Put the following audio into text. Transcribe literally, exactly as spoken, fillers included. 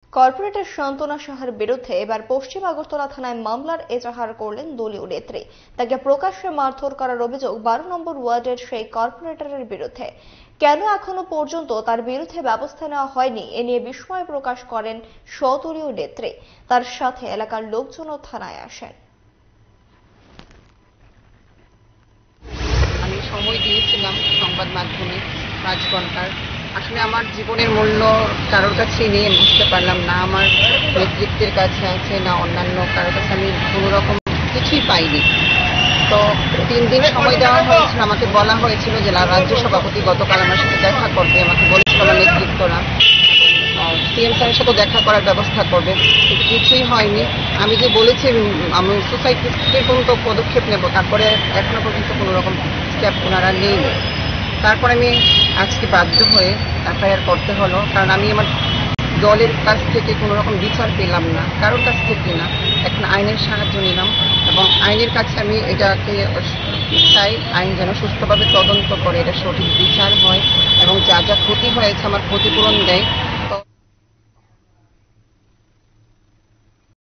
Corporator শান্তনা সাহার বিরুদ্ধে এবার পশ্চিম আগরতলা থানায় মামলার এজাহার করলেন দলীয় নেত্রী। তাকে প্রকাশ্যে মারধর করার অভিযোগ বারো নম্বর ওয়ার্ডের সেই কর্পোরেটরের বিরুদ্ধে। কেন এখনো পর্যন্ত তার বিরুদ্ধে ব্যবস্থা নেওয়া হয়নি এ নিয়ে বিস্ময় প্রকাশ করেন স্বদলীয় নেত্রী। তার সাথে এলাকার লোকজনও থানায় আসেন। আমি সময় দিয়েছিলাম সংবাদ মাধ্যমে পাঁচ ঘন্টার। আসলে আমার জীবনের মূল্য কারোর কাছে নিয়ে বুঝতে পারলাম না, আমার নেতৃত্বের কাছে আছে না অন্যান্য কারোর কাছে আমি কোনো রকম কিছুই পাইনি। তো তিন দিন সময় দেওয়া হয়েছিল, আমাকে বলা হয়েছিল যে রাজ্য সভাপতি গতকাল আমার সাথে দেখা করবে, আমাকে বলেছিল আমার নেতৃত্বরা সিএম স্যারের সাথে দেখা করার ব্যবস্থা করবে, কিন্তু কিছুই হয়নি। আমি যে বলেছি আমি সোসাইটি থেকে কোনো পদক্ষেপ নেব, তারপরে এখনো পর্যন্ত কোনো রকম স্টেপ ওনারা নেইনি। তারপর আমি আজকে বাধ্য হয়ে এফআইআর করতে হলো, কারণ আমি আমার দলের কাছ থেকে কোনো রকম বিচার পেলাম না, কারোর কাছ থেকে না। এখন আইনের সাহায্য নিলাম এবং আইনের কাছে আমি এটাকে চাই, আইন যেন সুস্থভাবে তদন্ত করে এটা সঠিক বিচার হয় এবং যা যা ক্ষতি হয়েছে আমার ক্ষতিপূরণ দেয়।